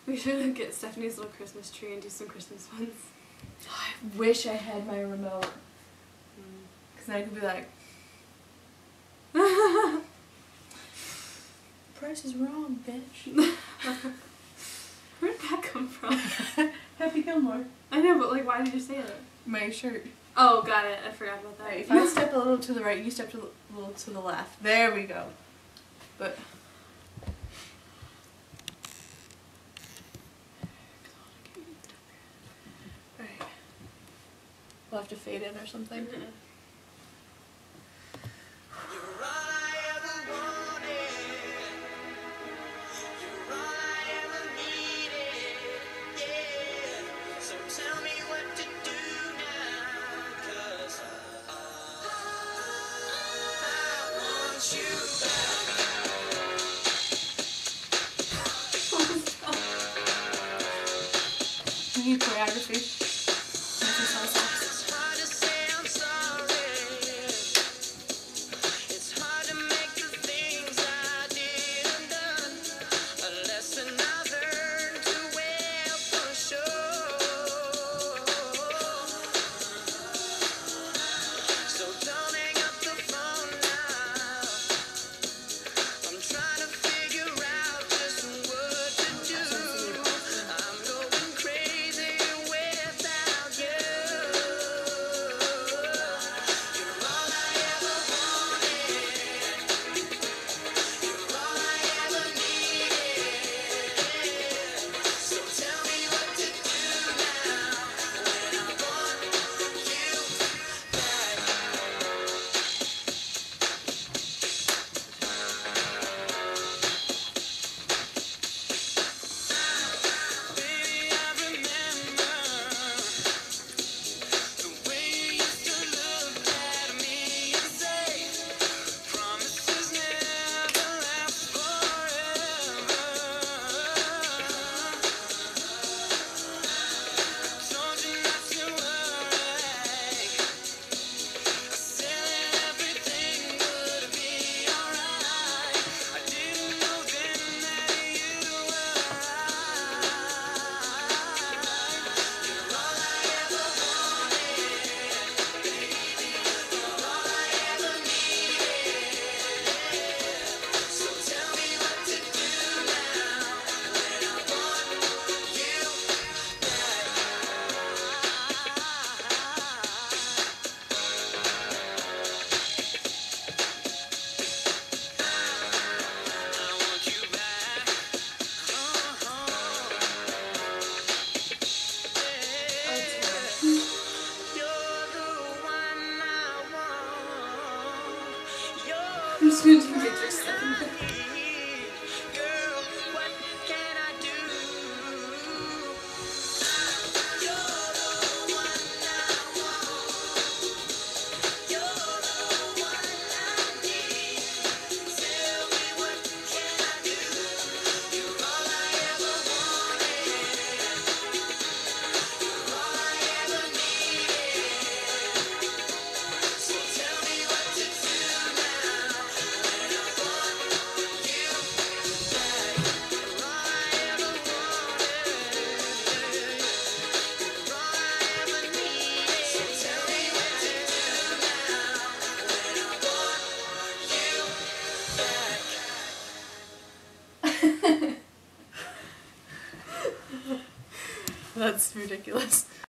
We should get Stephanie's little Christmas tree and do some Christmas ones. I wish I had my remote. Because then I could be like, price is wrong, bitch. Where'd that come from? Happy Gilmore. I know, but like, why did you say that? My shirt. Oh, got it. I forgot about that. Right, if I step a little to the right, you step a little to the left. There we go. But alright. We'll have to fade in or something. Mm-hmm. We need choreography. I'm just going to do Matrix stuff. That's ridiculous.